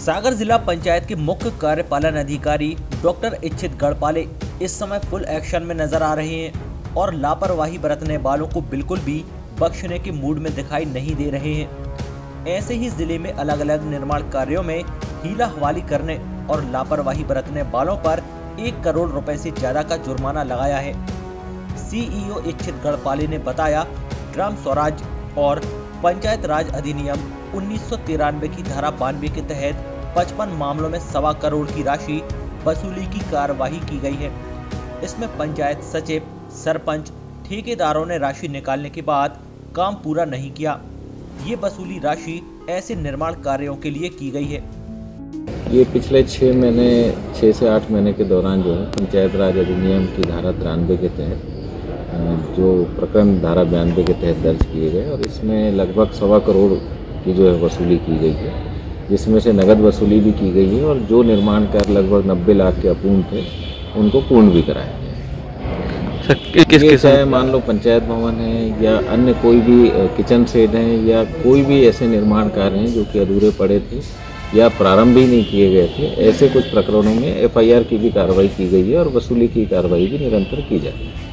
सागर जिला पंचायत के मुख्य कार्यपालन अधिकारी डॉक्टर इच्छित गढ़पाले इस समय फुल एक्शन में नजर आ रहे हैं और लापरवाही बरतने वालों को बिल्कुल भी बख्शने के मूड में दिखाई नहीं दे रहे हैं। ऐसे ही जिले में अलग अलग निर्माण कार्यों में हीला हवाली करने और लापरवाही बरतने वालों पर 1 करोड़ रुपए से ज्यादा का जुर्माना लगाया है। सीईओ इच्छित गढ़पाले ने बताया, ग्राम स्वराज और पंचायत राज अधिनियम 1993 की धारा 92 के तहत 55 मामलों में 1.25 करोड़ की राशि वसूली की कार्यवाही की गई है। इसमें पंचायत सचिव, सरपंच, ठेकेदारों ने राशि निकालने के बाद काम पूरा नहीं किया। ये वसूली राशि ऐसे निर्माण कार्यों के लिए की गई है। ये पिछले 6 से 8 महीने के दौरान जो है पंचायत राज अधिनियम की धारा 93 के तहत जो प्रकरण धारा 92 के तहत दर्ज किए गए और इसमें लगभग 1.25 करोड़ की जो है वसूली की गई है, जिसमें से नगद वसूली भी की गई है और जो निर्माण कार्य लगभग 90 लाख के अपूर्ण थे उनको पूर्ण भी कराया गया। किस चाहे मान लो पंचायत भवन है या अन्य कोई भी किचन शेड है या कोई भी ऐसे निर्माण कार्य हैं जो कि अधूरे पड़े थे या प्रारंभ ही नहीं किए गए थे, ऐसे कुछ प्रकरणों में FIR की भी कार्रवाई की गई है और वसूली की कार्रवाई भी निरंतर की जाती है।